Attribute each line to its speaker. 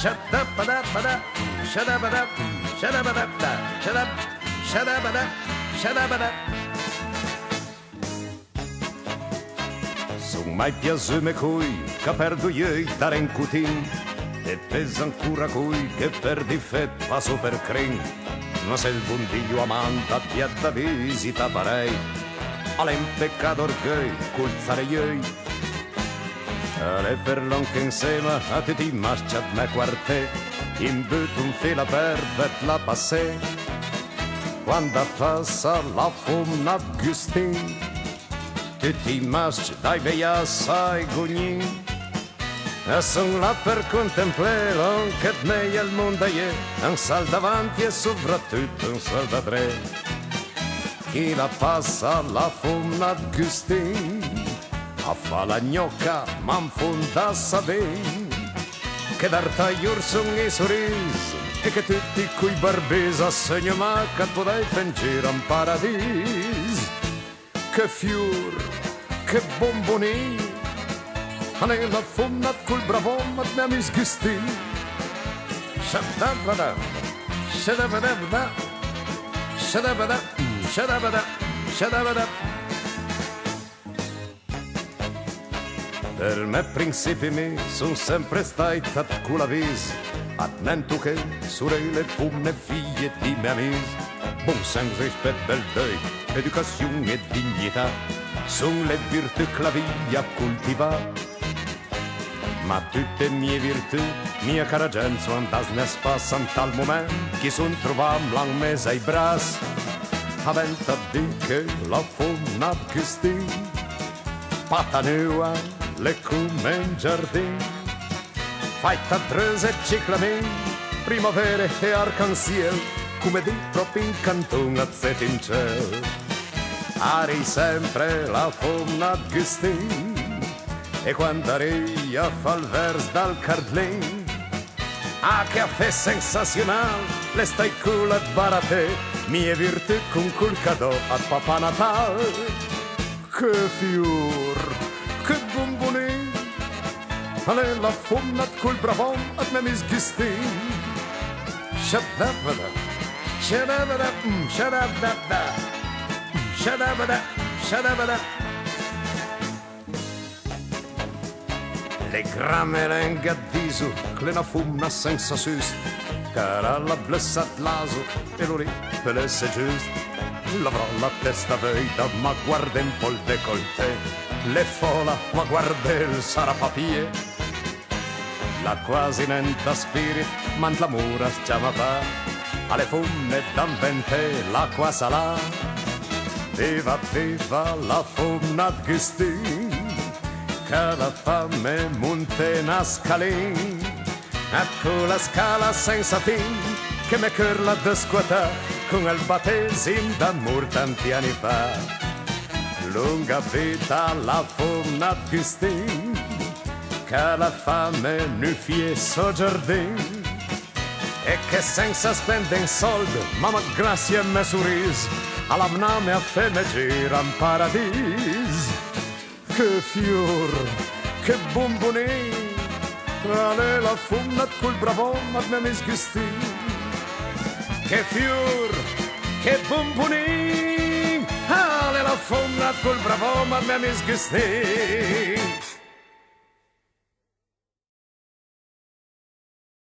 Speaker 1: Shadabada, shadabada, shadabada, shadab, shadabada, shadabada. Son mai piaciume cui che perdo io dare in cutin e pesa ancora cui che per difetto va super crin. Ma se il buon Dio amanta ti da visita parei alle in peccato orgoglio colzare io alle per l'on che insieme a te ti marcia me quarte in but un fila per vet la passé quando passa la fumna gustin tutti i masci dai bei assai gugnin e son là per contemplare che meglio il mondo è un sal davanti e soprattutto un sal da tre chi la passa la fumna gustin a fa la gnocca ma in fondo a sapere che dar tagliur son i sorrisi e che tutti coi barbesi assegno ma che potrai fingere un paradiso che fior che bomboni nella fumna col bravon ma mi sgusti shadabada shadabada shadabada shadabada shadabada. Per me principi mi son sempre stati con la vis attento che sorelle fumne figlie di mia amici buon senso rispetto bel dei educazione e dignità son le virtù che la via coltiva ma tutte mie virtù mia cara gente sono andate ne spassano tal momento che son trovato la mesa ai bras avendo a dire che la fumna gustin patanua le come in giardin fatta drese e ciclamen primavera e arcanziel come di proprio in canton a zet in ciel ari sempre la fumna gustin e quando ria fa il vers dal cardlin ah che affè sensazionale le stai culo barate mie virtù con col cadò a Papà Natale che fior che bomboni alle la fumna col bravon a me mi sghistin shadabada shadabada shadabada shadabada shadabada. Le grammele in gaddiso, che la fumna senza sust, cara la blessat laso, e lo lì per essere giusto. L'avrò la testa veita, ma guarda un po' il décolleté, le fola, ma guarda il sarapapie. La quasi nenta spirit, ma l'amore chiama va, alle fumne d'ambente l'acqua salà. Viva, viva la fumna gustin, che la fame monte una scalin ecco la scala senza fin che me curla da scuota con il battesimo d'amor tanti anni fa lunga vita la fumna gustin che la fame nu fie so giardin e che senza spendere soldi mamma grazie a me sorriso alla mname a feme gira in paradiso. Che fior, che bomboni, alle la fumna col bravon ma me mi sgustin. Che fior, che bomboni, alle la fumna col bravon ma me mi sgustin.